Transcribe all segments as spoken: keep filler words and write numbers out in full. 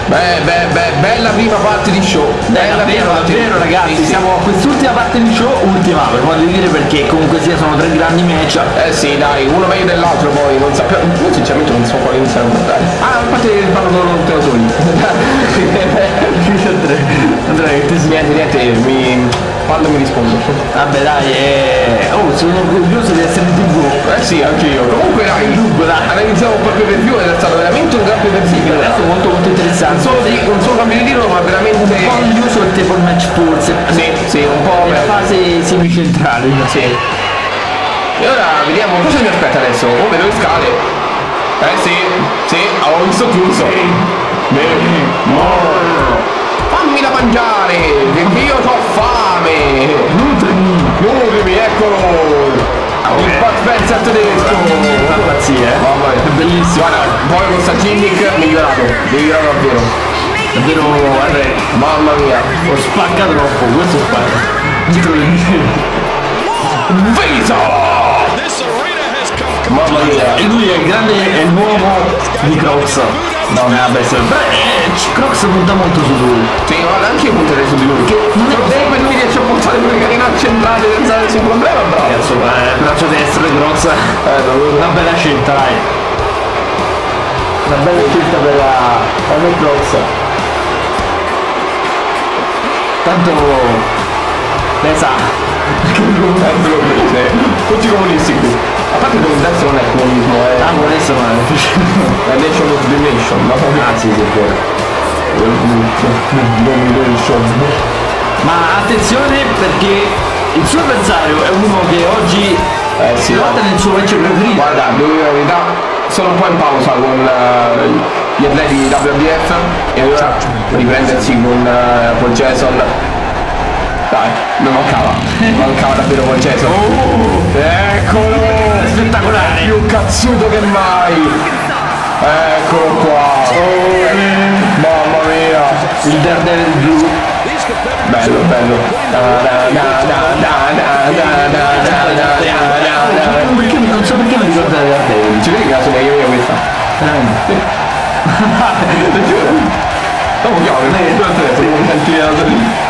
Beh, beh, beh, bella prima parte di show. Bella davvero, davvero ragazzi, sì, siamo a quest'ultima parte di show, ultima per modo di dire, perché comunque sia sono tre grandi match. Eh sì, dai, uno meglio dell'altro, poi non sappiamo. Io sinceramente non so quale iniziare a guardare. Ah, infatti fanno loro tutte da soli. Andrea, che ti Niente, niente, mi. Quando mi rispondo? Vabbè dai, eh... oh, sono orgoglioso di essere in tv. Eh sì, anche io. Comunque dai, analizziamo un po' più per più ed è stato veramente un gran per sì, adesso molto molto interessante. Non solo, sì, non solo cambio di tiro, ma veramente. Un po' noioso il table match forse. Sì, sì, un po'. Nella fase semicentrale. Sì. E ora vediamo cosa mi aspetta adesso. Oh, vedo le scale. Eh sì, sì, ho visto chiuso. Bene. Fammi da mangiare, perché io ho fame. Nutrimi. Nutrimi, eccolo. Okay. Il Bud Spencer tedesco. Una pazzia, eh. Mamma mia, bellissimo. Guarda, poi con sta gimmick migliorato, migliorato davvero. Davvero, guarda. Mamma mia. Lo spacca troppo, questo spacca. Vesa! Mamma mia. E lui è il grande, è il nuovo di Crocx. No, vabbè, beh, Crocx punta molto su lui. Sì, guarda, anche io punterei su di lui. Che non è vero che lui riesce a portare quelle canine accendate senza nessun problema, bravo. Cazzo, eh, braccio destro di Crocx. Eh, una bella scelta, dai. Una bella scelta per la per me Crocx. Tanto Vesa. Tutti comunisti qui. A parte che adesso non è comunismo, è. Ah, adesso non è. È Nation of the Nation, no? Ah sì, sì, è vero. Domination. Ma attenzione perché il suo avversario è uno che oggi eh, si lotta nel suo match preferito. Guarda, devo dire la verità, sono un po' in pausa con uh, gli atleti di W W F e ora riprendersi con uh, Paul Jason. Dai, mi mancava, mancava davvero Paul Jason. Oh, eccolo! Spettacolare! Più cazzuto che mai! Eccolo qua! Oh, mamma mia! Il Daredevil blu! Bello, bello! Perché non so perché mi ricorda Daredevil? Ci vedi che la sono io questa? Ti giuro! Dopo chiamo, due o tre, sono contenti lì.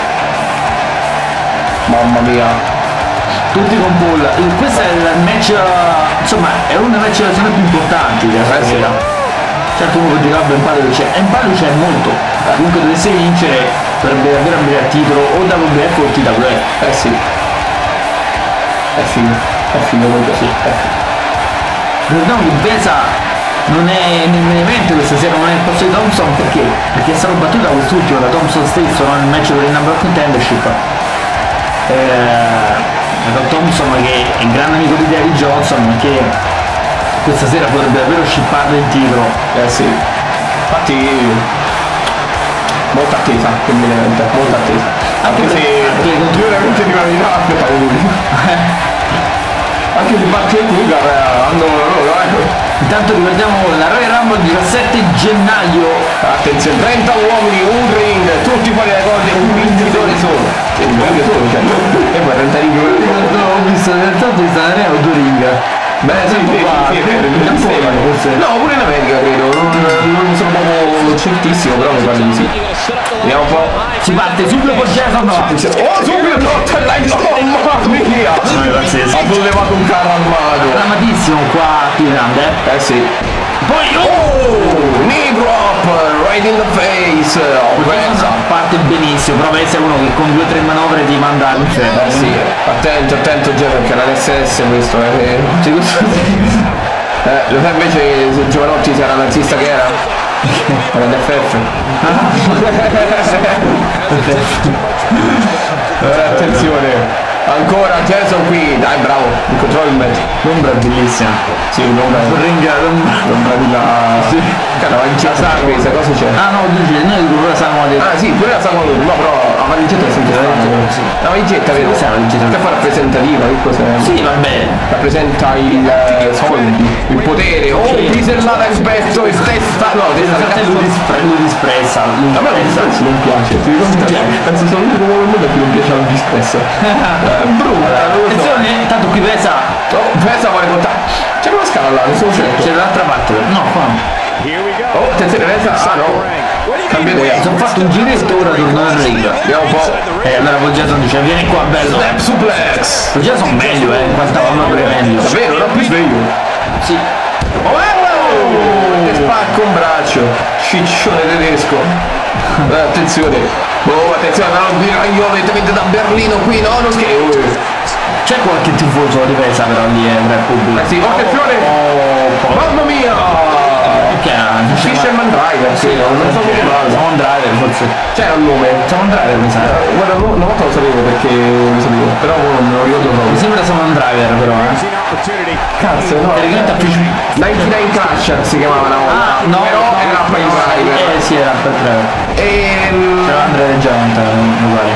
Mamma mia, tutti con Paul. Questo è il match, insomma, è una match più importanti della sua carriera. Certo uno che giocava in palio c'è, e in palio c'è molto. Comunque dovesse vincere dovrebbe davvero ambire al titolo o W W F o T W F. Eh sì. È figo, è figo comunque sì. Ricordiamo che Vesa non è nel main event questa sera, non è il posto di Tompson perché? Perché è stato battuto da quest'ultimo, da Tompson stesso, non nel match per il number of contendership. Eh, Tompson che è il grande amico di Davy Johnson, ma che questa sera potrebbe davvero scipparlo il titolo. Eh sì, infatti molta attesa femminilmente, molta attesa, anche, anche se io veramente di verità aspettavo lui. Anche il Max Cougar hanno loro, eh. Intanto ricordiamo la Royal Rumble diciassette gennaio. Attenzione, trenta uomini, un ring, tutti fuori dai corde, un vincitore solo. E un ring solo, cioè. E poi trenta ring. Ho visto in realtà di stare o due ring. Beh sì, sì, sì, forse. No, pure in America credo, non, non sono proprio certissimo, però mi pare di sì. Vediamo un po'. Si parte subito con Jason. Oh, subito Northern Light, oh mamma mia! Ha sollevato un carro armato. Dramatissimo qua più grande. Eh sì. Poi oh! Knee drop, right in the face. Oh, Vesa. Parte benissimo, però Vesa è uno che con due o tre manovre ti manda al cielo. Eh sì, attento, attento Già perché era l'S S questo, eh. Sì, questo eh, lo sai invece se Giovanotti si era nazista che era? Era l'F F. eh, attenzione. Ancora Jason qui, dai bravo, il controllo il match. L'ombra è bellissima. Sì, l'ombra è ringa, l'ombra di là. Sì. Cara, la vincetta questa, cosa c'è? Ah no, dice, noi pure la sangue Ah sì, pure la sangue no, però la valigetta è sempre stata. La valigetta, vero? Sì, la valigetta. Che fa rappresentativa, che cos'è? Sì, vabbè. Rappresenta il soldi, il potere, oh, pisellata in petto e testa. No, testa lui disprezza. A me non piace, ti ricordi? Penso sono l'unico uomo del mondo a cui non piace la dispressa. Brutta, attenzione, tanto qui Vesa. Oh, Vesa vuole portare. C'è una scala là, non so se c'è dall'altra parte. No, qua no. Oh, attenzione, Vesa. Ah no. cambia idea. Sono fatto un giretto, ora torno nel ring. Vediamo un po'. E allora Paul Jason dice vieni qua bello. Snap suplex. Paul Jason meglio, eh, in quanto a meglio. Davvero, era più sveglio. Sì. Oh, oh, che spacco un braccio. Ciccione tedesco. Eh, attenzione. Oh, attenzione, ma non io evidentemente da Berlino qui, no? Non scherzo. C'è qualche tifoso di Vesa però lì è Repubblica. Eh sì, oh, attenzione! Oh, mamma mia! Che ha? Fisherman Driver, sì, non so come chiamarlo. Sound Driver forse. C'era un nome. Sound Driver mi sa. Guarda, una volta lo sapevo perché lo sapevo, però non me lo ricordo proprio. Mi sembra Sound Driver però, eh. Cazzo, no. novantanove Clash si chiamava una volta. Ah, no, però no, era Upper no, Driver. Eh sì, era Upper Driver. Ehm... C'era Andre the Giant, mi pare.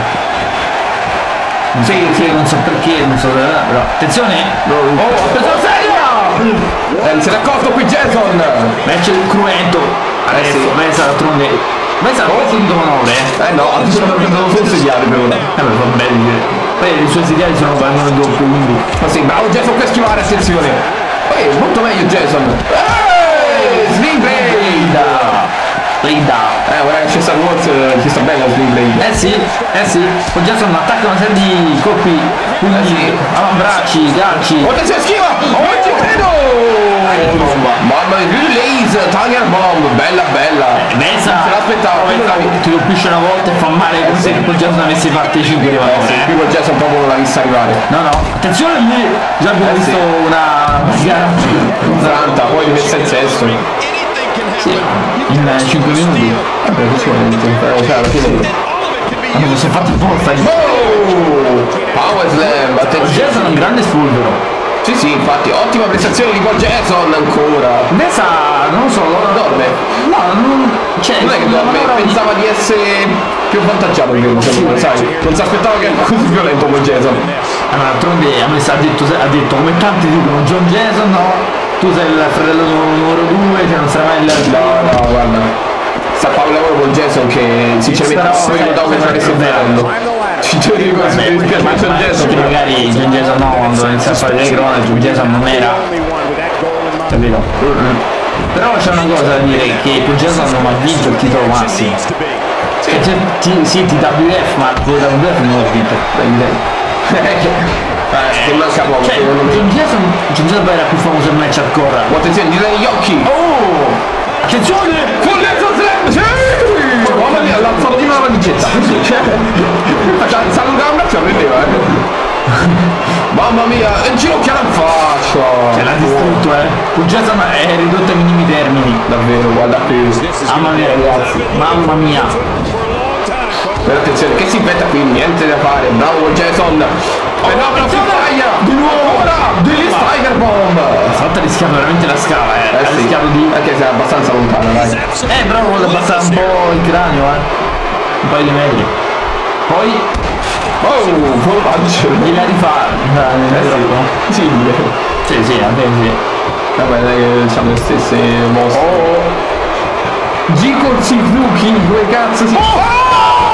Non sì, so, sì, non so perché, non so però. Attenzione! No, oh, ha preso la sedia! Eh, se l'è accorto qui Jason! Match cruento. Adesso sì. Vesa d'altronde. Vesa ha quasi un onore. Eh no, sono solo sediali per ora. Eh beh, va bene. Poi i suoi sediali sono vanno il doppio, quindi. Ma sì, bravo Jason qui a schivare, attenzione! Poi molto meglio Jason! Eeeh! Sling Blade! Blade! Eh, guarda che c'è sta Wars, ci sta bene lo Sling Blade. Eh sì, eh sì. Poi Jason attacca una serie di colpi, pugni, eh sì. avambracci, calci. Oh, attenzione, schiva! Oh, non ci credo! Mamma mia, release, Tiger Bomb, bella bella. Eh, Vesa, se l'aspettavo, ti colpisce una volta e fa male come se poi Jason avessi fatto i cinque rivalori. Sì, qui con Jason proprio non l'ha vista arrivare. No, no, attenzione lì, già abbiamo eh, visto sì. una gara Franta, poi messa in sesto. sì, in cinque minuti. Vabbè, così eh, cioè alla fine. Hanno si è fatto forza di Oh! Power Slam, attenzione. Jason è un grande spulvero. Sì, sì, infatti, ottima prestazione di Paul Jason ancora. Vesa, non so, dorme. No, non, cioè, non è che dorme, pensava di essere più avvantaggiato che lo sai, non si aspettava che era così violento Paul Jason. Allora, d'altronde a me ha detto, ha detto come tanti dicono John Jason, no, tu sei il fratello numero due, che non sarai mai il... No, no, guarda, sta a fare un lavoro con Jason che sinceramente non ricordavo che saresse il fratello. Ci dico così, mi dispiace per John Jason. Magari John Jason no, quando inizia a fare le cronache, John Jason non era, capito? Però c'è una cosa da dire, che Paul Jason non ha vinto il titolo massimo. Sì, sì, T W F, ma W W F non l'ha vinto. Eh, che manca poco, cioè, secondo me. John Jason, John Jason era più famoso il match hardcore. Oh, attenzione, gli dai gli occhi! Oh! Attenzione! Folletto slam! Sì! Mamma mia, l'ha alzato di una valigetta! Cioè, si allungava un braccio e prendeva, eh! Mamma mia, e ginocchiata in faccia! Ce l'ha distrutto, eh! Paul Jason è ridotto ai minimi termini. Davvero, guarda qui! Mamma mia ragazzi, mamma mia! Per attenzione, che si inventa qui, niente da fare, bravo Paul Jason! Oh, no, però si faglia! Di nuovo! Ora! Di Tiger Bomb! Stavolta ha rischiato veramente la scala, eh! Eh ha sì, rischiato di... anche se è abbastanza lontana, dai! Eh, però vuole abbassare un po' il cranio, eh! Un paio di metri. Poi... Oh, formaggio! gliela rifà! Eh sì, sì, sì, sì, anche sì. Vabbè, dai che hanno le stesse mosse. Oh! G-Corsi Fluki, due cazzo si... Oh!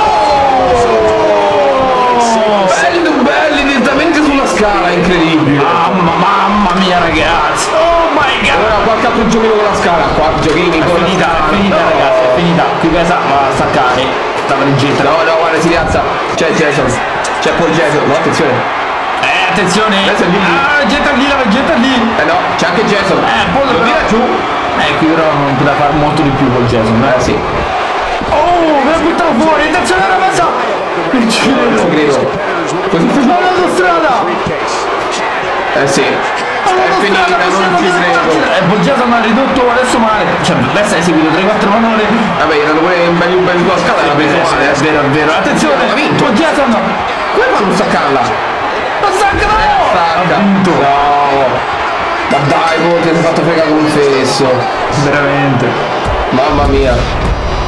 Belli, belli, direttamente sulla scala, incredibile. Mamma, mamma mia ragazzi. Oh my god. Ora qualche altro giochino con la scala. Qua giochini è con finita, la scala. È finita, no, ragazzi, è finita. Qui Vesa va a staccare la valigetta. No, no, guarda, si rialza. C'è Jason. C'è Paul Jason. No, attenzione. Eh, attenzione. Lì. Ah, getta lì, la valigetta lì. Eh no, c'è anche Jason. Eh, poi lo tira giù. Eh, qui però non poteva fare molto di più Paul Jason. Eh, sì. Oh, me la buttano fuori. Attenzione alla Vesa. Non ci credo. Così ma l'autostrada! Eh sì. È finita, non ci credo. E Paul Jason ha ridotto adesso male. Cioè, Vesa ha eseguito tre quattro manovre. Vabbè, erano pure un bel bel sulla scala, era preso male. È vero, è vero. Attenzione, ha vinto. Paul Jason! Come fanno a staccarla? Non stacca, no! Stacca. Ha vinto. No. Ma dai, oh, ti sei fatto fregare con un fesso. Veramente. Mamma mia.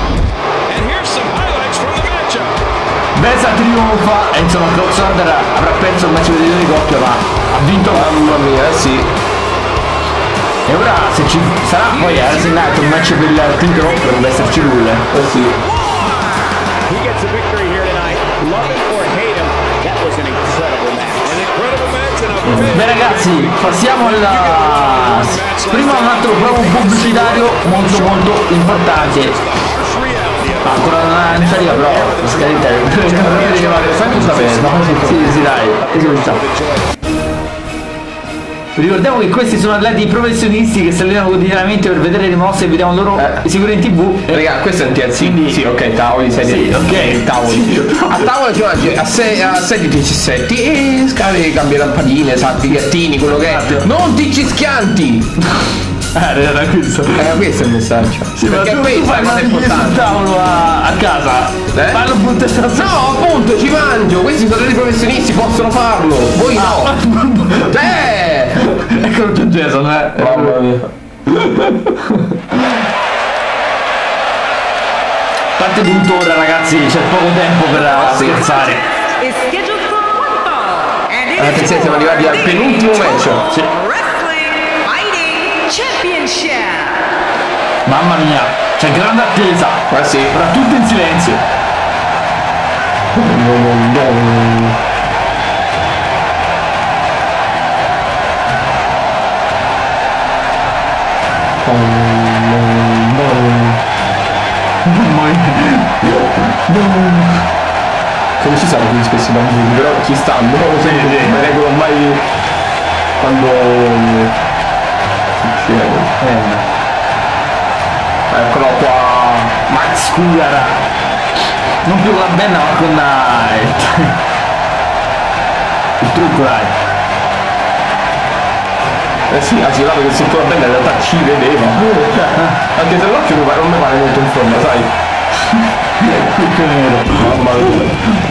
Vesa trionfa e insomma Crocx avrà perso il match di coppia, ma ha vinto. Mamma mia, eh sì. E ora se ci sarà poi a assegnato un match per il titolo dovrebbe esserci lui. Eh sì. Beh ragazzi, passiamo alla prima un altro promo pubblicitario molto molto importante. Ah, ancora non c'è arriva però, scaletta. Fai tutta bene. Sì, sì, dai, esulta. Ricordiamo che questi sono atleti professionisti che si allenano quotidianamente per vedere le mosse e vediamo loro eh. sicuro in tv. Raga, questo è un T L C. Quindi, sì, ok, tavoli, sedie. Sì, ok, tavoli. Sì. A tavola ci mangi a sedie diciassette e scale, cambia lampadine, salti, gattini, quello che è. Non ti ci schianti! Ah, era questo. Era questo il messaggio. Sì, perché ma tu, tu fai mangiare sul tavolo a, a casa. Eh? Fanno appunto no, appunto, ci mangio. Questi sono dei professionisti, possono farlo. Voi ah. no. Eh! Eccolo già Jason, eh. Mamma mia. Parte tutto ora, ragazzi, c'è poco tempo per ah, scherzare. Attenzione, siamo arrivati al penultimo match. Sì. Championship. Mamma mia, c'è grande attesa. Ma sì, ora tutti in silenzio. Come ci sono così spesso i bambini, però ci stanno, sì, sì. Non mi regolo mai quando Eh. Eccolo qua, Max Cougar, non più con la benna ma con la... il trucco, dai. Eh sì, ha girato che sotto la benna in realtà ci vedeva. Anche se l'occhio non mi pare molto in forma, sai. Tutto nero. Mamma mia.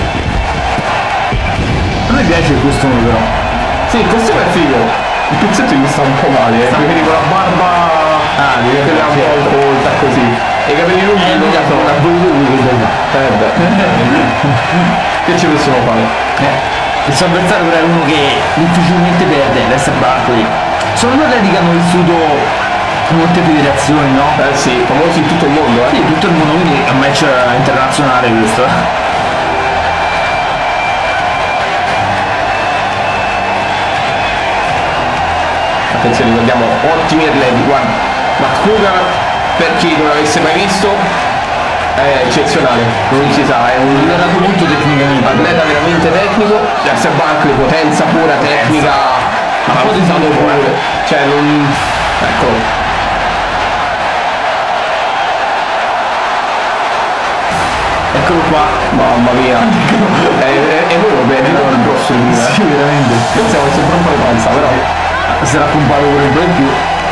A me piace il costume però. Sì, il costume è figo. Il pizzetto gli sta un po' male, eh, perché con la barba ah, che le ha un po' colta così. E i capelli lunghi eh, non sono una eh beh. Che ci possiamo fare? Eh. Il suo avversario però è uno che difficilmente perde, Twf Barkley. Sono due atleti che hanno vissuto molte federazioni, no? Eh sì, famosi in tutto il mondo, eh? Sì, tutto il mondo, quindi è un match internazionale questo. Attenzione, ricordiamo ottimi atleti, guarda, Max Cougar, per chi non l'avesse mai visto, è eccezionale, non si sa, è un migliorato molto tecnicamente, atleta veramente tecnico, Twf Barkley, potenza pura, tecnica, ma poi di stato pure, cioè non... eccolo. Eccolo qua, mamma mia, è, è, è enorme, è enorme il grosso di me. Sì, veramente. Pensiamo che sembra un po' di panza, però... si era pompato pure un po' in più.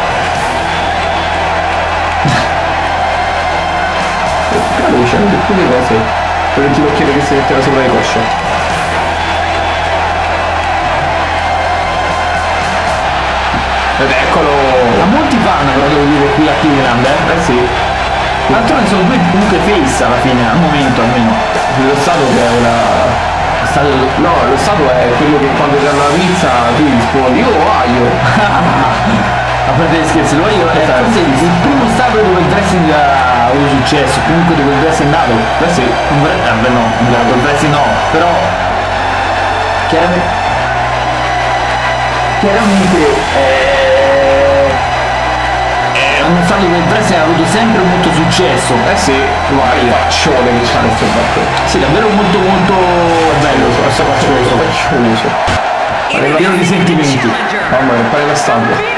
Però c'erano alcune cose per il ginocchiere che si metteva sopra le cosce. Ed eccolo! Ma molti fan però devo dire qui a Cleveland, eh? Eh sì. L'altro ne sono due comunque face alla fine, al momento almeno. Lo Stato che è una... Stato... No, lo Stato è quello che quando ti danno la pizza tu gli rispondi io lo aglio. A parte gli scherzi, lo aglio è forse il primo Stato dove il wrestling ha avuto successo, comunque dove il wrestling è nato. Beh sì. Eh beh no, il wrestling no, però chiaramente chiaramente eh, è uno Stato dove il wrestling ha avuto sempre molto successo. Eh sì, guarda il faccione che c'ha questo fatto. Sì, davvero molto molto bello, questo faccioso, faccioso. Pieno di sentimenti. Mamma mia, pare la statua.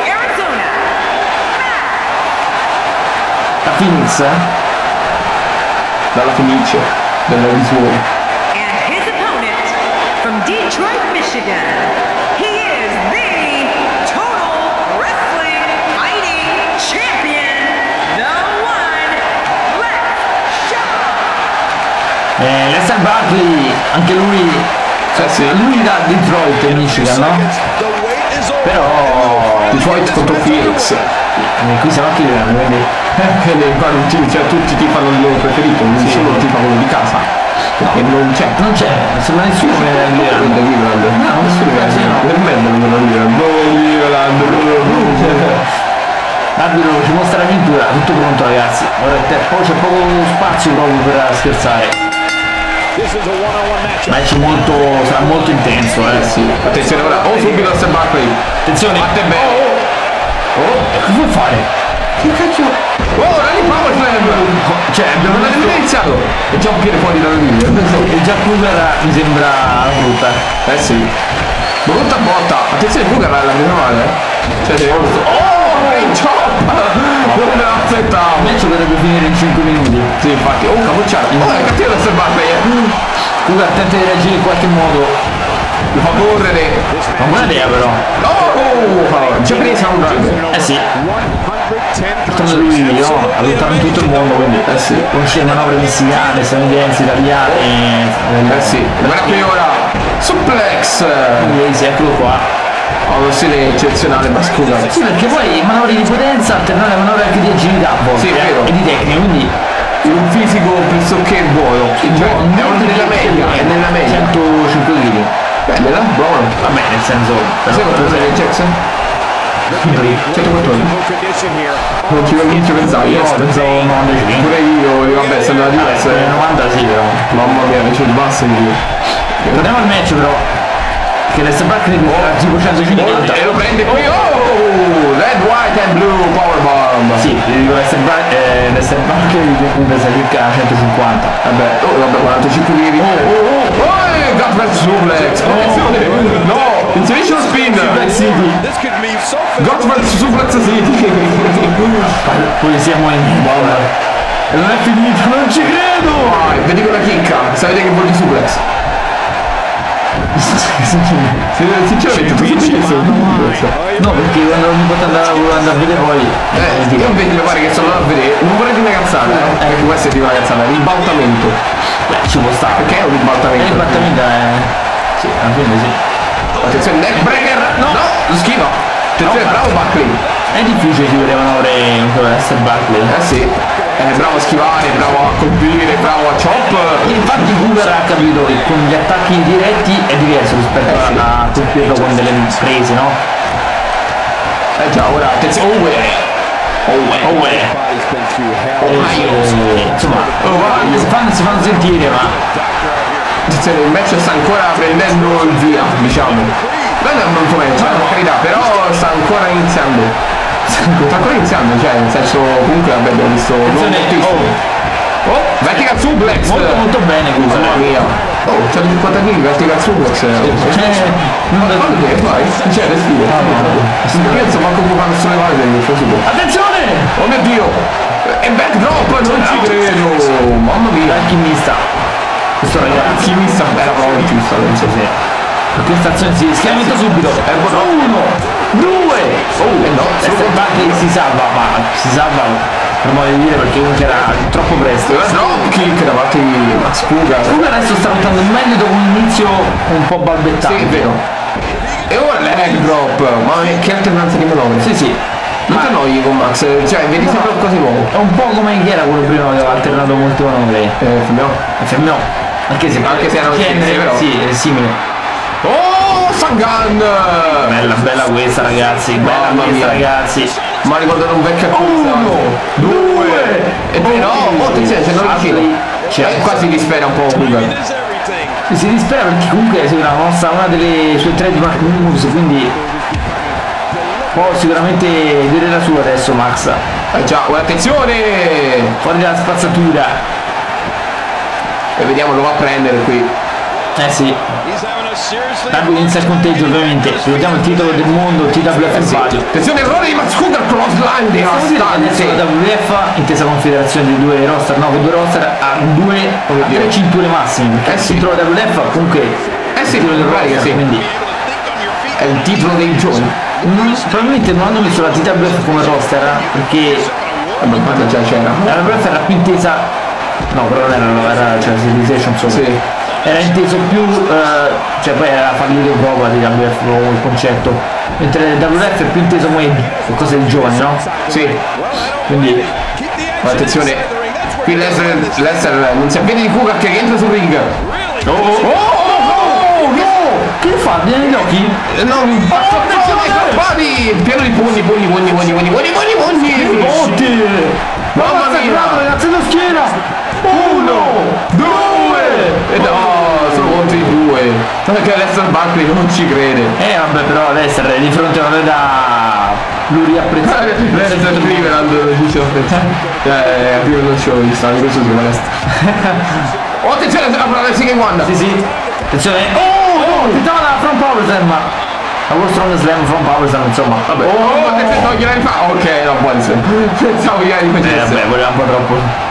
La Phoenix, eh? Dalla Fenice, dalla visuale. And his opponent from Detroit, Michigan. He is the Total Wrestling Fighting Champion, the one, Let's Show. Eh, Twf Barkley, anche lui, eh sì. lui da Detroit, Michigan, no? Però Detroit contro Phoenix. E qui siamo anche grandi, quindi cioè tutti tifano il loro preferito, nessuno sì. tifa quello di casa. No, e non c'è. Non c'è, non sembra nessuno che è Cleveland. No, nessuno che è nemmeno non Cleveland. L'arbitro ci mostra la cintura, tutto pronto ragazzi. Ora poi c'è poco spazio proprio per scherzare. Match molto, sarà molto intenso, eh sì. Attenzione ora, oh subito Twf Barkley. Attenzione. Batte bene. Oh, oh, che vuoi fare? Che cacchio? Oh, Rally Power Slam! Cioè, abbiamo detto è già un piede fuori dalla linea. E già Cougar mi sembra brutta. Eh sì. Brutta botta. Attenzione, Cougar la meno male. Cioè sei molto. Oh, che chop! Non me l'aspettavo. Il match potrebbe finire in cinque minuti. Sì, infatti. Oh, capocciata. Oh, è cattivo da Barkley. Cougar tenta di reagire in qualche modo. Lo fa correre. Ma buona idea però. Oh, oh, già presa un run. Eh sì. Tanto lui no, ha lottato in tutto il mondo, quindi eh sì. conosce le manovre messicane, statunitensi, italiane. Eh sì. Guarda qui ora. Suplex. Sì, eccolo qua. Ha uno stile eccezionale Max Cougar. Sì, perché poi manovre di potenza alternare a manovre anche di agilità a volte. Sì, è vero. E di tecnica, quindi un fisico pressoché buono. Cioè, è uno nella media, è nella media. centocinque chili. Bella, buono. Vabbè, nel senso. Sai quanto sei Jackson? centoquattordici. Non ci non ci pensavo, io no, pensavo novantacinque. Pure io, vabbè, sono andati diverse. novanta sì però. Mamma mia, invece il basso io. Torniamo al match però. Che l'S Barkley è tipo centocinquanta. E lo prende qui. Oh! Red, white and blue powerbomb. Sì, l'S Barkley pensa circa centocinquanta. Vabbè, oh, vabbè, quarantacinque kg. Oh, oh, oh, oh, Gutman suplex. Attenzione. No, inserisce lo spin. Suplex City. Gutman suplex City. Poi siamo in bomba. E non è finita, non ci credo. Vai, vedi quella chicca. Sapete che vuol dire suplex? Sinceramente tu dici no, perché quando ogni volta andavo a vedere poi eh, io vedi le pare che sono andato a vedere, non vorrei dire una cazzata, eh, perché può essere tipo una cazzata, ribaltamento. Beh, ci può stare. Perché è un ribaltamento? Il ribaltamento è. Sì, alla fine sì. Attenzione, neck breaker! No! No, lo schiva! Attenzione, no, bravo Barkley! È difficile chiudere manovre con l'S Barkley. Eh sì. Eh, bravo a schivare, bravo a colpire, bravo a chop. Infatti Cougar ha capito che con gli attacchi diretti è diverso rispetto eh, sì. a colpirlo con delle prese, no? Eh già, ora attenzione. Oh yeah. Oh yeah. Oh yeah. Oh yeah. Insomma, oh, vai. Si, fanno, si fanno sentire, ma attenzione, il match sta ancora prendendo il via, diciamo. Non è un molto match, per carità, però sta ancora iniziando. Sta ancora iniziando, cioè nel senso comunque abbiamo visto oh, oh, vertical suplex molto molto bene Cougar. Mamma mia. Oh, c'è cinquanta chili vertical suplex. C'è non da fare che vai, c'è respiro. Io non so manco come fanno sulle mani del suplex. Attenzione! Oh mio dio! E backdrop, non ci credo! Mamma mia! Alchimista. Questo ragazzi alchimista era proprio giusto, non so se. Questa azione si schiarimento subito. Uno, due. Oh, eh no, solo Barkley si salva, ma si salva per modo di dire perché comunque era troppo presto. Drop kick da parte di Max Cougar. Cougar adesso sta lottando meglio dopo un inizio un po' balbettante. Sì, è vero. E ora leg drop, ma che alternanza di manovre. Sì, sì. Non ti annoii con Max, cioè vedi sempre qualcosa di nuovo. È un po' come chi era quello prima che aveva alternato molte manovre. Eh, F M O. F M O. Anche se, anche se era un genere, però. Sì, è simile. Oh, Sangan! Bella, bella questa ragazzi, bella Mamma questa mia. ragazzi. Ma ricordato un vecchio acquisto. Uno, due, e poi no, oh, attenzione, c'è non vicino. Cioè, qua si dispera un po' Cougar. Si, si dispera perché comunque è una mossa, una delle sue trademark moves, quindi può sicuramente dire la sua adesso Max. Eh già, oh, attenzione! Fuori dalla spazzatura. E vediamo, lo va a prendere qui. Eh sì. Tanto inizia il conteggio ovviamente. Ricordiamo il titolo del mondo, T W F eh sì. Attenzione, errore di Max Cougar, crossline devastante. La W W F, intesa confederazione di due roster, no, con due roster ha due oh, a tre cinture massime. Perché eh sì. Il titolo della W W F comunque eh sì, il roster, sì. Quindi è il titolo dei giovani. Non, probabilmente non hanno messo la T W F come roster perché vabbè, infatti già c'era. La W W F era più intesa. No, però non era, no, era cioè Civilization solo. Sì. Era inteso più, eh, cioè poi era fallito proprio di W W F il concetto. Mentre il W W F è più inteso come qualcosa di giovane, no? Sì. Quindi. Ma attenzione, qui Lesnar non si avvede di Cougar che entra sul ring. Oh, oh, oh, oh, no! Che fa? Viene negli occhi? No, un passo attenzione! Pieno di pugni, pugni, pugni, pugni, pugni, pugni, pugni, pugni! Botti! Mamma mia! Ragazzi, la schiena! Uno! Due! E no, sono contro i due. Tanto che Lester Barkley non ci crede. Eh vabbè, però Lester è di fronte a una da lo riapprezzato. Resto Cleveland lo dice eh Cleveland show di sta questo si molesta. Oh, attenzione alla second one. Sì sì. Attenzione. Oh, oh, tentava la front power slam. La World Strong Slam front power slam, insomma. Vabbè. Oh, attenzione, no, gliela rifà. Ok, no, buon senso. Pensavo gliela rifacesse. Eh vabbè, voleva un po' troppo.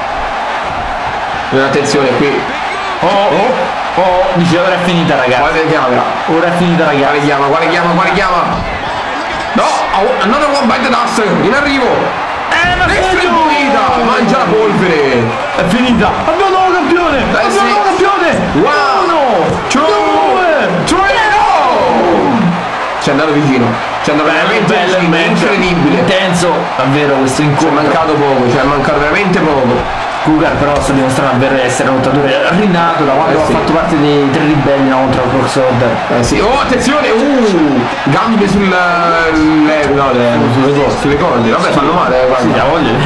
Attenzione qui. Oh, oh, oh, dice ora è finita ragazzi. Guarda che chiama. Ora è finita ragazzi. Quale chiama, quale chiama, quale chiama? No, another one by the dust. In arrivo. Eh, ma distribuita! Mangia la polvere! È finita! Abbiamo un nuovo campione! Eh, Abbiamo sì. un nuovo campione! Uno! Due! Tre! No! Ci è andato vicino! Ci è andato veramente bello, vicino! bello, Incredibile! Intenso! Davvero questo Ci è incontro! mancato poco, ci è mancato veramente poco! Cougar però sta dimostrando davvero essere un lottatore rinato da quando Eh, ha sì. fatto parte dei tre ribelli no, contro il Crocx. Eh sì! Oh, attenzione! Uh! Gambe sul... Le, no, le, Sulle cose. sulle corde! Vabbè, fanno male, eh, Sì, guarda! la voglio.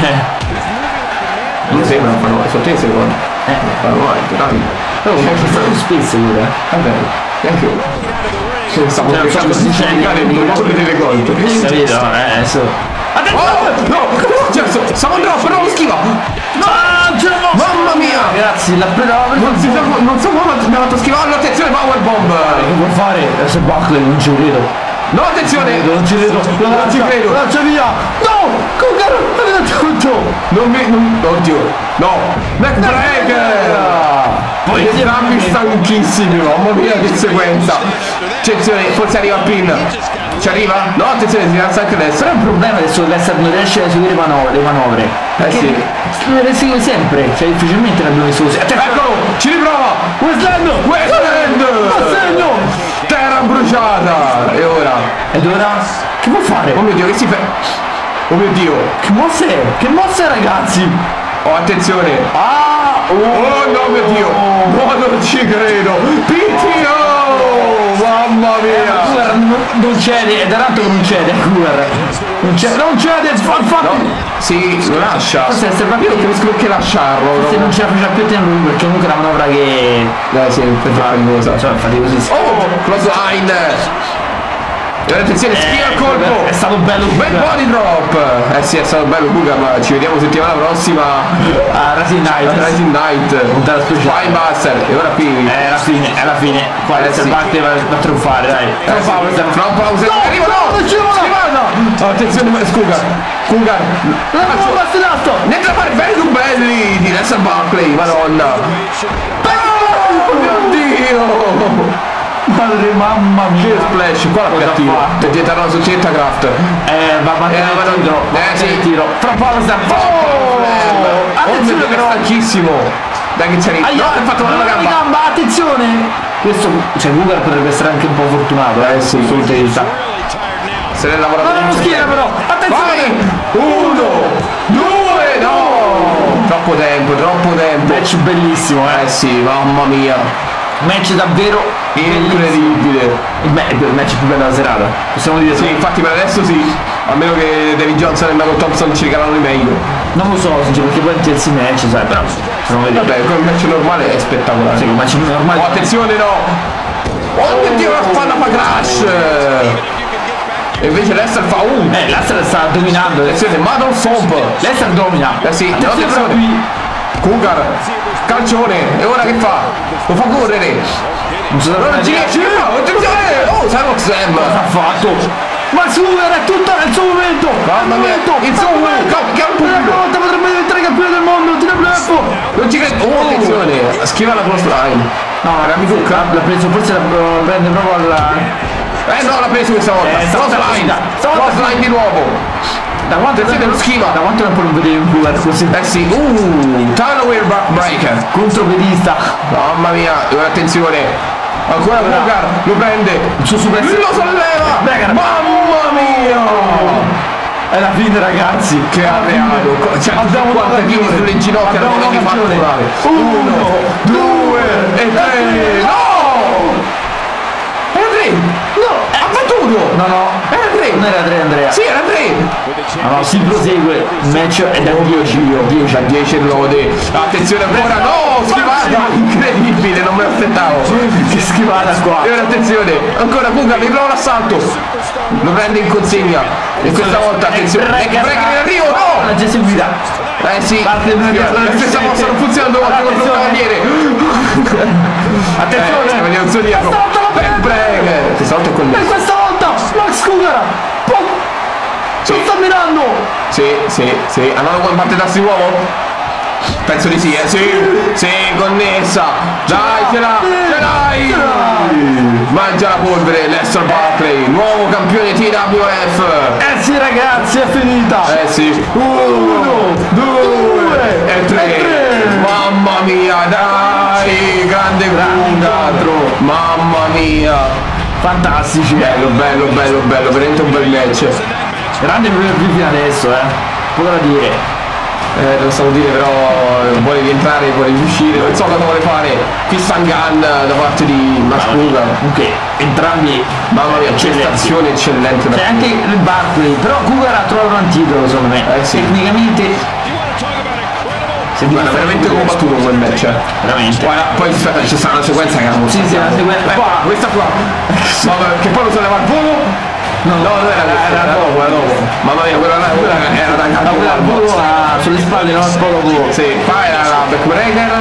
Non sembrano, fanno male! Sono te se corde! Eh. Fanno male, dai! Però c'è stato spesso pure. Vabbè, neanche io! Stavo Cioè, cercando non di so, cercare il non so, dolore delle corde! Capito? Eh, adesso. Oh, no! Cioè, siamo in drop, no, lo schiva! No, ce la fa! Mamma mia! Ragazzi, la preda Non si sa, non so come abbiamo fatto schivarlo, attenzione, powerbomb! che vuoi fare? Adesso Barkley non ci credo. No, attenzione! Non ci credo. Non ci credo! Lancia via! No! Cougar! Avete tutto! Non mi... Non, oddio! No! Neckbreaker! Poi entrambi stanchissimi, mamma mia che sequenza! Attenzione, forse arriva il pin! Ci arriva? No, attenzione, si alza anche adesso! Però il problema adesso che Lester non riesce a eseguire manovre, le manovre. Eh sì! Le esegue sempre, cioè difficilmente l'abbiamo visto così. Eccolo! Ci riprova! Westland! Westland! Assegno! Terra bruciata! E ora? Ed ora? Che può fare? Oh mio Dio, che si fa? Oh mio Dio! Che mosse è? Che mosse è ragazzi? Oh, attenzione! Ah! Oh no mio Dio! No, non ci credo! P T O! Mamma mia! Cougar non cede, è da tanto che non cede, Cougar. Non cede, non cede, fa, fa. No, sì, lo lascia! Forse è sempre Io non capisco perché lasciarlo! Se No? non ce la faceva più a tenere lui, perché comunque è una manovra che... Eh sì, infatti è faticosa! Insomma, è faticosissima. Oh! Close line! E attenzione, schiva il colpo! È stato bello Bel Cougar. body drop! Eh sì, è stato bello Cougar, ma ci vediamo settimana prossima Ah, Rising Night. Rising Night! Puntata speciale. Spinebuster! E ora qui! È la fine, è la fine. Qua Eh, il sì. Barkley va va a trionfare, dai. Eh, sì. From pause! No, Arriva, no, no! non ci va! Schivata! Oh, attenzione, Cougar! Cougar! Non avevo bastilato! Niente da fare, belli più belli di Lester Barkley, madonna! Oh mio Dio! Madre, mamma Che mia! splash, qua la Cosa piattino! fa? Per diventare una società craft! Eh, va a battere Eh, ma il non- tiro. eh, Va a battere sì. il tiro. Fra poco sta... Oh! Oh! Attenzione che è però! stanchissimo! Dai che c'è lì! Aia, No, ha fatto male la la gamba! gamba, attenzione! Questo, cioè Cougar potrebbe essere anche un po' fortunato, eh, Eh, sì. sul punto di vista. Se l'è lavorato! Ma non schiera però! Attenzione! Vai! Uno! Due! No! Troppo tempo, troppo tempo! Match bellissimo, eh! Eh sì, mamma mia! Match davvero Incredibile! Il, me- il match più bello della serata. Possiamo dire Sì, infatti per adesso sì, a meno che David Johnson e Mikael Tompson ci regalano di meglio. non lo so, sinceramente, perché poi in T L C match, sai, però se non vedi. Vabbè, come match normale è spettacolare. Sì, un match normale. Oh, attenzione, no! Oh mio Dio, la spalla fa crash! E invece Lester fa un! Eh, Lester sta dominando. Attenzione, Madon Somp! Lester domina. Eh sì, attenzione però attenzione. qui. Cougar, calcione, e ora che fa? Lo fa correre! Non so Non ci riesce, attenzione! Oh, sai Rockstone! cosa ha fatto. Max Cougar è tutto nel suo momento. Mamma mia, il suo momento! Che Per la prima volta potrebbe diventare campione del mondo. Tira bluff. Non ci credo! Oh, attenzione! Schiva la cross line! No, era mi tocca? l'ha preso, forse la prende proprio alla. Eh no, l'ha preso questa volta! Eh, Cross stavolta line! sì, stavolta Cross line di nuovo! Da quanto Attenzione, lo schiva! Da quanto tempo non vedevi un Cougar così? Eh sì, uh, Tunaway Breaker! Contropedista. Mamma mia, ora attenzione! Ancora Cougar, lo prende! Il suo super. Lo solleva! Breaker. Mamma mia! È la fine ragazzi. Che ha creato! Cioè, Abbiamo quante chili sulle ginocchia non Abbiamo avevi una fatto campione. curare! Uno, due e tre! No! Era tre! No, Ha battuto! no, no. Era tre! Non era tre, Andrea. Sì, era tre! No, no, si prosegue. Il match è da dieci. dieci a dieci lode! Attenzione ancora! No! Schivata! Incredibile, non me l'aspettavo! Che schivata qua. E ora attenzione! Ancora Cougar, riprova l'assalto! lo prende in consegna e questa volta attenzione, break in arrivo, no! La G seguita. Eh sì, parte la stessa mossa non funziona due volte contro il cavaliere. Attenzione, eh, vediamo su dietro. Back break. Questa volta è con E questa volta Max Cougar sì. lo sta mirando. Sì, sì, sì. Hanno one parte tassi di nuovo? Penso di sì, eh. Sì, sì, connessa. Dai, ce l'ha, ce l'hai. Mangia la polvere, Lester Barkley, nuovo campione T W F. Eh sì ragazzi, è finita. Eh sì. Uno, due e tre. Mamma mia, dai, grande Cougar. Mamma mia. Fantastici. Bello, bello, bello, bello, veramente un bel match. Grande per fino adesso, eh. Poco da dire. Eh, lo stavo dire, però vuole rientrare, vuole uscire, non so cosa vuole fare. Fist and gun da parte di Max Cougar. Comunque entrambi, mamma mia, prestazione eccellente. C'è anche il Barkley, però Cougar ha trovato un antidolo secondo me. Eh, sì. Tecnicamente guarda, veramente combattuto quel match, eh. Veramente. Guarda, poi aspetta, c'è stata una sequenza che era sì, sì, una sequenza. Eh, qua, questa qua. Vabbè, che poi lo so levare al volo. No, no, non era questa, era dopo, era dopo. Mamma mia, quella, quella era da da quella al volo sulle spalle, no? Un po' dopo. Sì, qua era la backbreaker.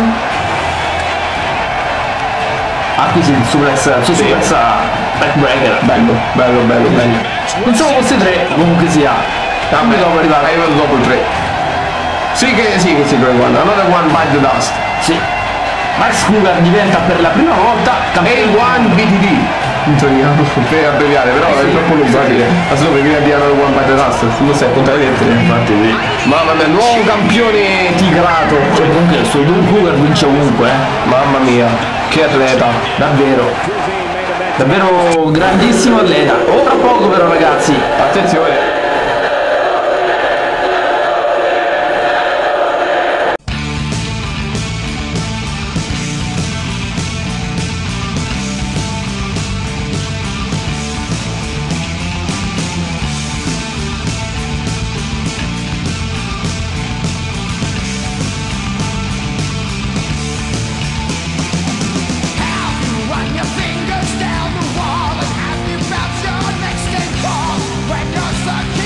Ah, qui si suplex, su suplex backbreaker. Bello, bello, bello, bello. Non so fosse tre, comunque sia. Dammi dopo arrivare, è arrivato dopo il tre. Sì che sì che si trova one, another one bite the dust. Sì. Max Cougar diventa per la prima volta campione A uno B T D. Per abbreviare, però eh sì, è troppo lungo, sì. Ma solo per dire di another one bite the dust, non sei a contare le lettere, infatti sì. Mamma mia, nuovo campione tigrato. Cioè, comunque su Don Cougar vince ovunque, eh. Mamma mia, che atleta, davvero. Davvero grandissimo atleta. O tra poco però ragazzi. Attenzione. Fingers down the wall and have you bounce your next game call when you're such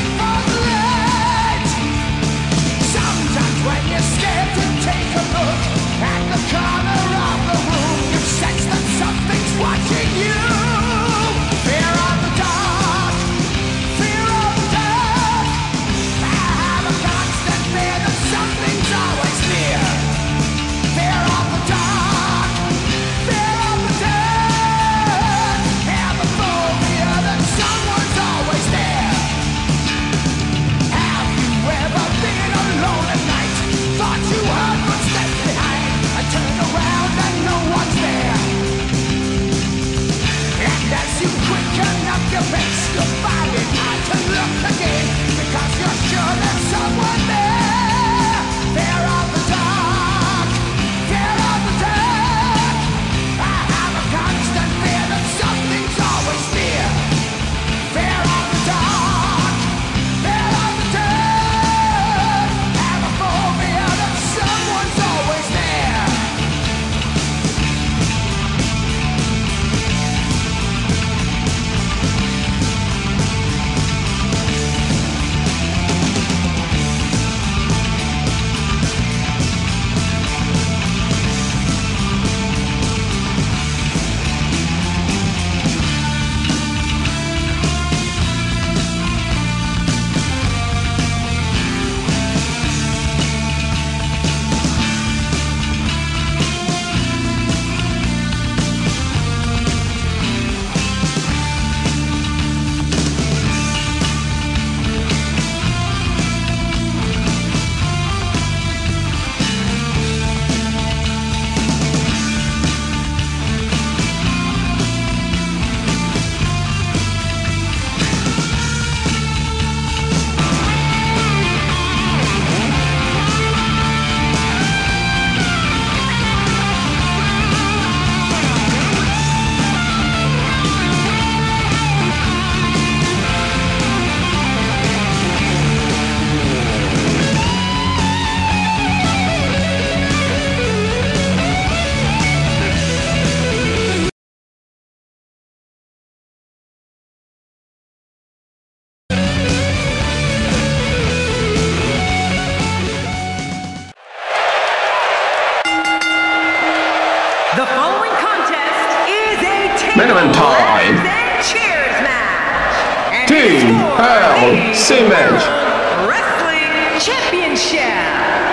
The following contest is a Main event time. and cheers match. And T it's for L C the match. Wrestling Championship.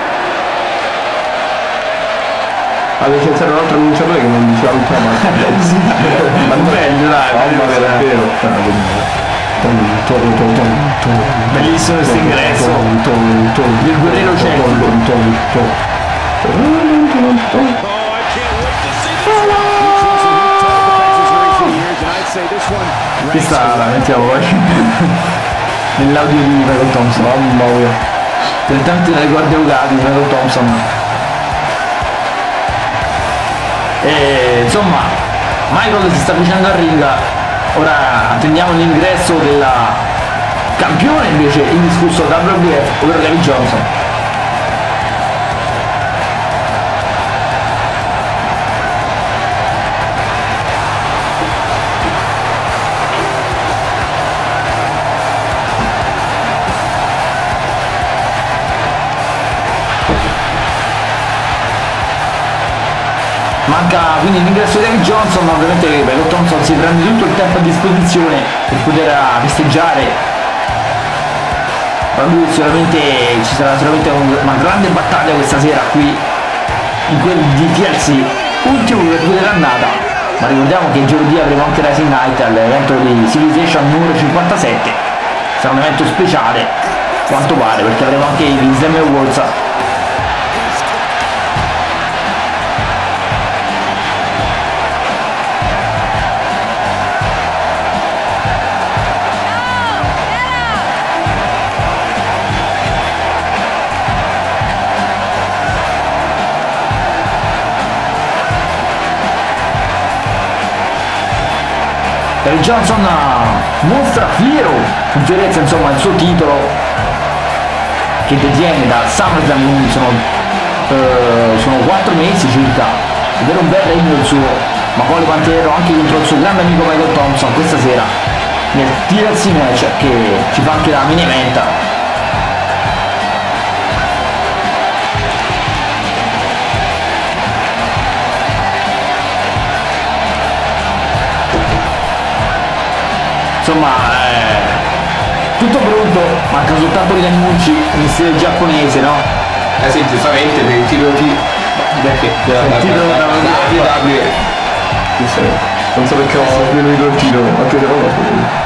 Avevi pensato un altro annunciatore che non diceva un tema. Ma bello, dai, Mamma mia, bellissimo questo ingresso del guerriero celtico. Questa la mettiamo poi nell'audio di Mikael Tompson. Mamma mia, direttamente dalle guardie Ugati di Mikael Tompson. E insomma Michael si sta avvicinando al ring. Ora attendiamo l'ingresso del campione invece indiscusso W W E F, ovvero David Johnson. Manca quindi l'ingresso di David Johnson, ma ovviamente Mikael Tompson si prende tutto il tempo a disposizione per poter festeggiare. Ma lui sicuramente ci sarà sicuramente una grande battaglia questa sera qui in quel di T L C, ultimo per chiudere l'annata. Ma ricordiamo che il giorno D avremo anche Rising Night all'evento di Civilization numero cinquantasette. Sarà un evento speciale, quanto pare, perché avremo anche gli Slam Awards. David Johnson mostra fiero con fierezza insomma il suo titolo che detiene da SummerSlam, quindi sono, eh, sono quattro mesi circa, ed era un bel regno il suo, ma poi Pantero anche contro il suo grande amico Mikael Tompson questa sera nel T L C match che ci fa anche la mini event. Insomma, eh, tutto pronto, manca soltanto gli annunci in stile giapponese, no? Eh sì, giustamente per il titolo di... perché? Il titolo da W W E. Non so perché ho sviluppato il titolo, anche se non lo so.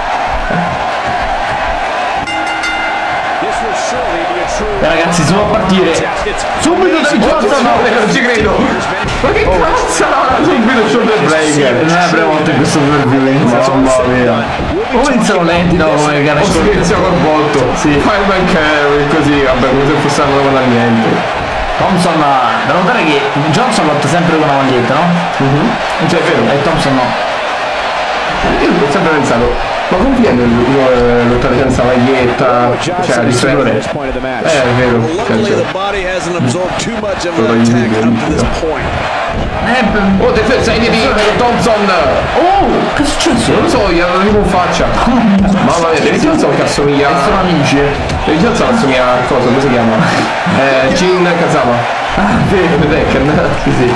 E ragazzi, sono a partire subito da Johnson. No, non ci credo. Ma che cazzo, subito shoulder breaker. Non è la prima volta in questo per violenza, insomma, o iniziano lenti, no, come Garnett. O si inizia col volto. Sì. Fireman carry, così, vabbè, come se fosse una roba da niente. Thompson, da notare che Johnson lotta sempre con una maglietta, no? Mm-hmm. Cioè, è vero. E Thompson no. Io ho sempre pensato, ma conviene lottare senza maglietta, cioè a distrazione? Eh, è vero, cioè, oh, difesa in piedi per Thompson! Oh, che è successo? Non lo so, gli hanno tipo in faccia. Mamma mia, David Johnson che assomiglia... Sono amici. David Johnson assomiglia a cosa, come si chiama? Eh, Jin Kazama. Ah, vero. Decken, sì sì.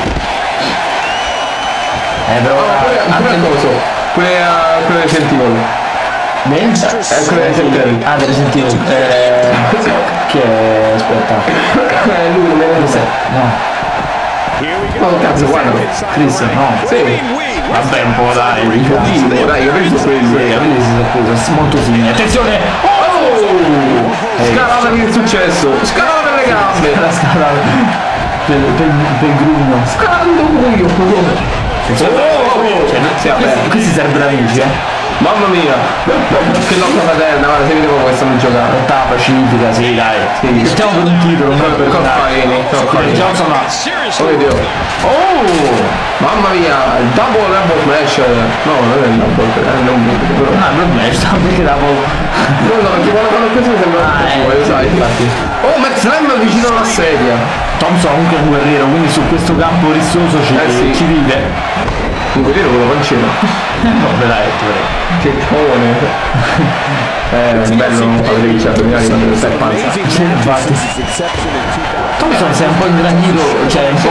Eh, però... Ah, anche cosa? Quelle quelle Resident Evil. Bench? Eh, quelle Resident Evil. Ah, delle Resident Evil. Eh... Che è... aspetta. Eh, lui non me ne sa. No. Oh cazzo, guarda. Chris, no. Sì. Vabbè, un po' dai. Oddio, dai, io penso quello. Sì, capite, si sono preso molto simile. Attenzione! Oh! Scalata per il successo. Scalata per le gambe. La scala per, per, per il grugno. Scalando buio. Cioè, Cioè, questi, questi sarebbero amici, eh? Mamma mia, che lotta fraterna, guarda, se vedevo come stanno giocando. Lotta pacifica, sì, dai. Sì. Stiamo per un titolo, non per Coppaini, Coppaini. Johnson no. Oh mio Dio. Oh! Mamma mia, il double double smash. No, non è il double, è non però. Ah, non smash, perché dopo. No, no, perché quando fanno questo sembra Ah, eh, lo sai. infatti. Oh, Max Slam vicino alla sedia. Thompson comunque è un guerriero, quindi su questo campo rissoso ci, Eh sì. ci vive. Un guerriero con la pancina. No, dai, Che cone. Eh, bello non fare che c'è addominali quando non stai panza. infatti. Thompson si è un po' ingrandito, cioè un po'.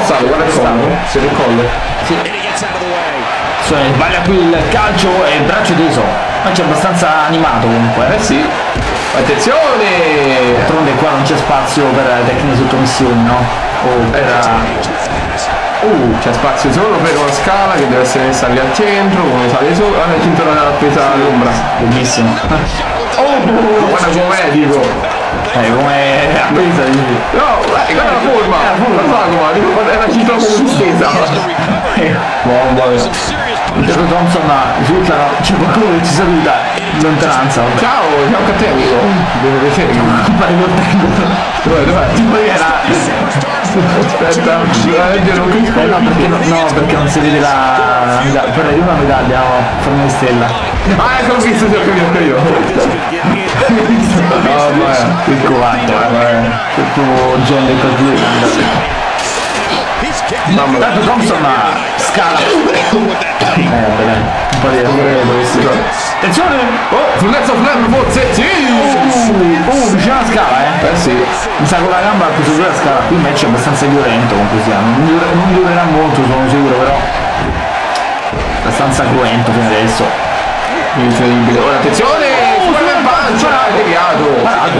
stato, guarda il collo, se il collo. Sì. Cioè, sbaglia qui il calcio e il braccio teso. Ma c'è abbastanza animato comunque. Eh sì. Attenzione! D'altronde qua non c'è spazio per tecniche sottomissioni, no? O per... Uh, c'è spazio solo per una scala che deve essere messa lì al centro, come sale sopra, guarda il cinturone della presa all'ombra. Bellissimo. Oh, guarda com'è, dico. Eh, come appesa, dici. No, guarda la forma, la forma, la sagoma, dico, è una cintura come distesa. Mamma mia. Intanto Thompson risulta, c'è qualcuno che ci saluta in lontananza. Ciao, ciao a te amico. Devo piacere. Fare coltello. Dov'è, dov'è? Tipo era... Aspetta, io non capisco. Eh no, perché no, no, perché non si vede la... Però è una medaglia, no, forma di stella. Ah, ecco, l'ho visto, sì, ho capito, ho capito. No, ma è il covatto, eh. Che proprio John del calcio. Mamma Tanto Thompson scala. Eh, vabbè, dai. Un po' di attenzione! Oh, fullezza flam, forse! Sì! Uh, uh, vicino alla scala, eh! Eh sì! Mi sa con la gamba ha preso pure la scala. Qui il match è abbastanza violento con questi anni. Non, dure, non durerà molto, sono sicuro, però. Abbastanza cruento fino adesso. Incredibile. Ora attenzione! Oh, sulla pancia! È deviato! Parato!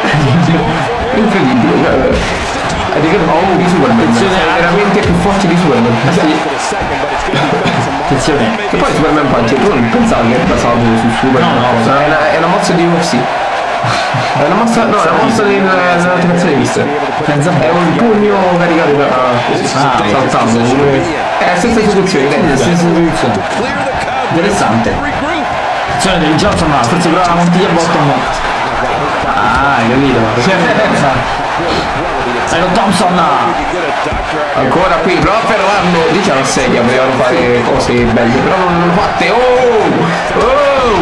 Incredibile! È di che oh, di Superman, sei veramente più forte di Superman. Eh sì. Attenzione. Che poi Superman Punch, tu non pensavi che è basato su Superman? No, no, no, è, una, è una mossa di U F C. È una mossa, no, è una mossa nella telecazza di vista. È un pugno caricato da ah, saltando. È la stessa esecuzione, è la stessa esecuzione. Interessante. Attenzione del Johnson, no, forse però la montiglia bottom. Ah, hai capito? Ecco Thompson ancora qui, prova a fermarlo, dice alla sedia, volevano fare cose belle, però non l'hanno fatte. Oh! Oh!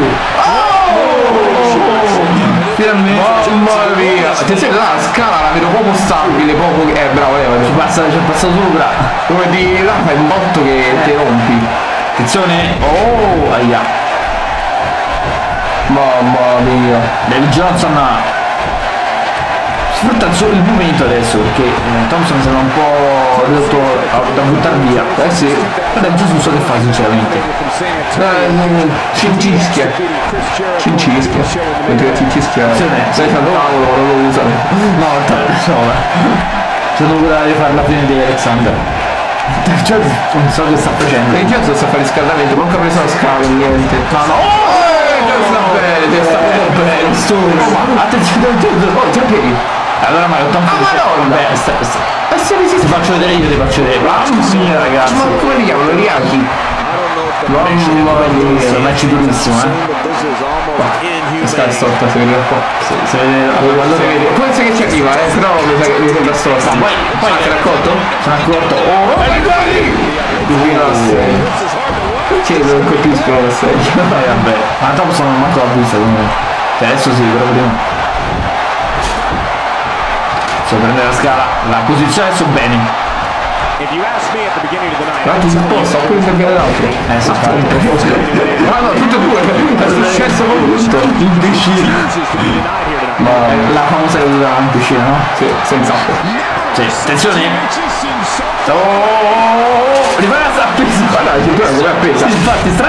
Oh! Finalmente! Mamma mia! Attenzione, la scala la vedo proprio stabile, proprio. Eh bravo, eh, ci passa, ci è passato sopra. Come di là fai un botto che eh. ti rompi. Attenzione! Oh! Aia! Mamma mia! Del Johnson sfrutta il momento adesso perché eh, Thompson sembra un po' ridotto da buttare via. Eh sì. Però adesso non so che fa sinceramente. Eh, cincischia. Cincischia. Mentre cincischia. Sei stato tavolo, non lo usa. No, no. C'è dovuto rifare la fine di Alexander. Cioè, non so che sta facendo. Il Johnson sta a fare riscaldamento, non ho preso la scala, niente. No, no. Oh! Sta bene, sta bene. Sto. Attenzione, oh, già piedi. Allora ma Thompson. Ah, madonna! Beh, sta, sta. Eh sì, sì, ti faccio vedere io, ti faccio vedere. Mamma mia ragazzi. Ma come li chiamano? Riaki? Mamma mia, match durissimo, eh. La scala è storta, si vede un po'. Si, si vede. Allora, si vede. Può essere che ci arriva, eh, però mi, sa che, mi sembra storta. Ma poi, poi ah, ti raccolto? Sono accorto. Oh, oh vai, vai! Vicino a sei. Perché non colpiscono la sei? Vabbè. Ma Thompson non manco l'ha vista comunque. Cioè adesso sì, però prima. So prendere la scala, la posizione su Berny. Ma tu si sposta, oppure se viene l'altro? Eh sì, ma no, tutto e due, è successo proprio tutto. In piscina. Ma la famosa caduta in piscina, no? Sì, senza acqua. Sì, attenzione. Oh, rimane appeso. Guarda, la cintura come è appesa. Infatti, stra...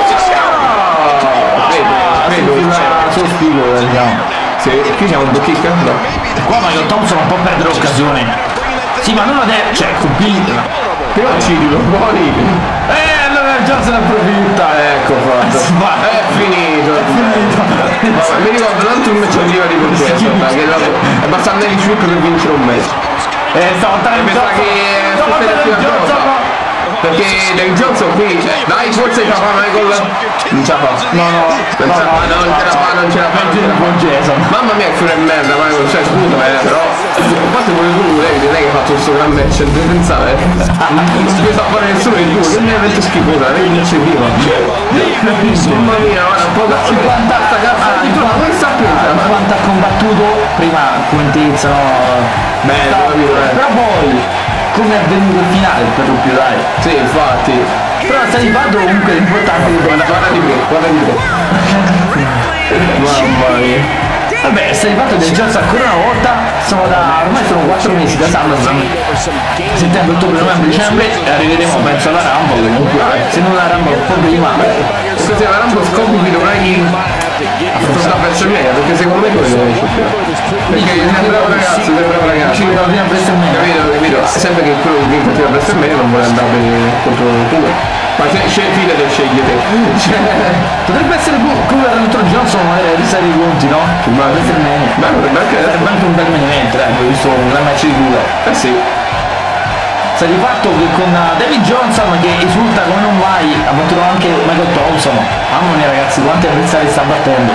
Vedo, vedo, sullo spigolo, diciamo. Sì, qui c'è un doppio kick? No. Qua Michael Tompson non può perdere l'occasione. Sì, ma non adesso, cioè, colpito. Prima Ciro, poi... Eh, allora Johnson approfitta. Ecco fatto. È finito. È finito. Vabbè, mi ricordo tanto un match prima di processo, perché è basta andare in shoot per vincere un match. Eh, stavo andando in Johnson. Perché David Johnson qui, dai, forse ce la fa Michael. Non ce la fa. No, no, non ce la fa, non ce la fa, non ce la fa. Con Jason. Mamma mia che fure merda, Michael, cioè scusa, eh, però. Quanto vuole tu, lei, non è che ha fatto questo gran match, devi pensare. Non si può fare nessuno di due, che mi avete schifosa, lei vince prima. Mamma mia, guarda, un po' da cinquanta sta cazzo di tua, ma come sta pensando? Quanto ha combattuto prima con Tizza, no? Beh, però poi come è venuto il finale per lo più, dai. Sì, infatti. Però sta di fatto comunque l'importante è guarda, guarda di me, guarda di me. Mamma mia. Vabbè, sta di fatto del Johnson ancora una volta, sono da ormai sono quattro mesi da SummerSlam, settembre, ottobre, novembre, dicembre, e arriveremo penso alla Rumble comunque, se non la Rumble un po' prima. Così la Rumble scopri che dovrai affrontare verso me, perché secondo me quello è perché sembra un ragazzo, sembra un ragazzo. Ci va prima presso me. Capito, capito? Sempre che quello che continua presso me non vuole andare contro tu. Ma se scegli te scegli te. Potrebbe essere Cougar contro Johnson, magari risare i conti, no? Ma potrebbe essere meglio. Ma potrebbe anche sarebbe anche un bel main event, eh, ho visto un gran match di Cougar. Eh sì. Sta di fatto che con David Johnson che esulta come non mai, ha battuto anche Michael Tompson. Mamma mia ragazzi, quanti avversari sta battendo.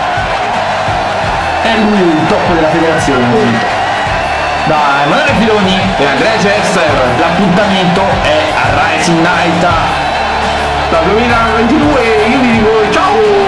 È lui il top della federazione. Dai, ma non è Filoni. E Andrea Chester. L'appuntamento è a Rising Night. Da duemilaventidue, io vi dico ciao!